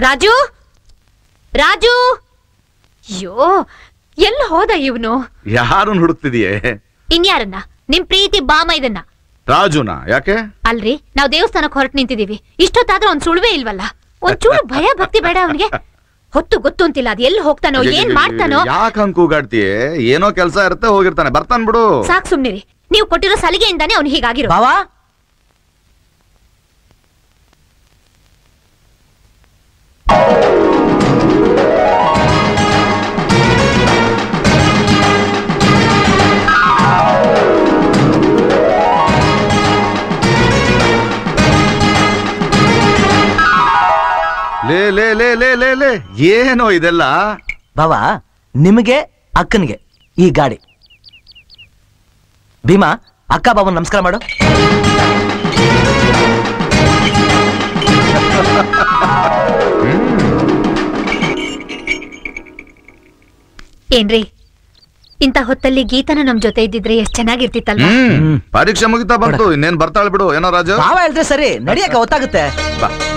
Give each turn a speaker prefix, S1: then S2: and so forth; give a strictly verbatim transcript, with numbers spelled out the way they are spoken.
S1: ರಾಜು ರಾಜು ಅಯ್ಯೋ ಎಲ್ಲಿ ಹೋದ ಇವನು?
S2: ಯಾರನ್ನ ಹುಡುಕ್ತಿದೀಯೇ?
S1: ಇನ್ಯಾರನ್ನ? ನಿಮ್ ಪ್ರೀತಿ ಬಾಮೈದನ್ನ.
S2: ರಾಜುನಾ? ಯಾಕೆ?
S1: ಅಲ್ರಿ, ನಾವ್ ದೇವಸ್ಥಾನಕ್ಕೆ ಹೊರಟು ನಿಂತಿದೀವಿ. ಇಷ್ಟೊತ್ತಾದ್ರೂ ಒಂದ್ ಸುಳ್ವೇ ಇಲ್ವಲ್ಲ. ಒಂದ್ ಚೂರು ಭಯ ಭಕ್ತಿ ಬೇಡ ಅವನಿಗೆ? ಹೊತ್ತು ಗೊತ್ತು ಅಂತಿಲ್ಲ, ಅದ್ ಎಲ್ಲಿ ಹೋಗ್ತಾನೋ ಏನ್ ಮಾಡ್ತಾನೋ.
S2: ಯಾಕೆ ಹಂಗ್ ಕೂಗಾಡ್ತೀಯೇ? ಏನೋ ಕೆಲ್ಸ ಇರುತ್ತೆ, ಹೋಗಿರ್ತಾನೆ, ಬರ್ತಾನ್ ಬಿಡು.
S1: ಸಾಕ್ ಸುಮ್ನಿರಿ, ನೀವು ಕೊಟ್ಟಿರೋ ಸಲಿಗೆಯಿಂದಾನೇ ಅವ್ನು ಹೀಗಾಗಿರೋ.
S3: ಬಾವಾ,
S2: ಲೇ ಲೇ ಲೇ ಲೇ ಲೇ ಲೇ ಏನೋ ಇದೆಲ್ಲ?
S3: ಬಾವಾ, ನಿಮಗೆ ಅಕ್ಕನಿಗೆ ಈ ಗಾಡಿ. ಭೀಮಾ, ಅಕ್ಕ ಬಾಬನ್ ನಮಸ್ಕಾರ ಮಾಡು.
S1: ಏನ್ರಿ, ಇಂತ ಹೊತ್ತಲ್ಲಿ ಗೀತನ ನಮ್ ಜೊತೆ ಇದ್ದಿದ್ರೆ ಎಷ್ಟ್ ಚೆನ್ನಾಗಿರ್ತಿತ್ತಲ್ವಾ?
S2: ಪರೀಕ್ಷೆ ಮುಗಿತಾ ಬಂತು, ಇನ್ನೇನ್ ಬರ್ತಾಳ ಬಿಡು. ಏನೋ ರಾಜು?
S3: ಬಾವ ಹೇಳ್ದ್ರೆ ಸರಿ, ನಡಿಯಕ್ಕೆ ಗೊತ್ತಾಗುತ್ತೆ.
S2: ಬಾ.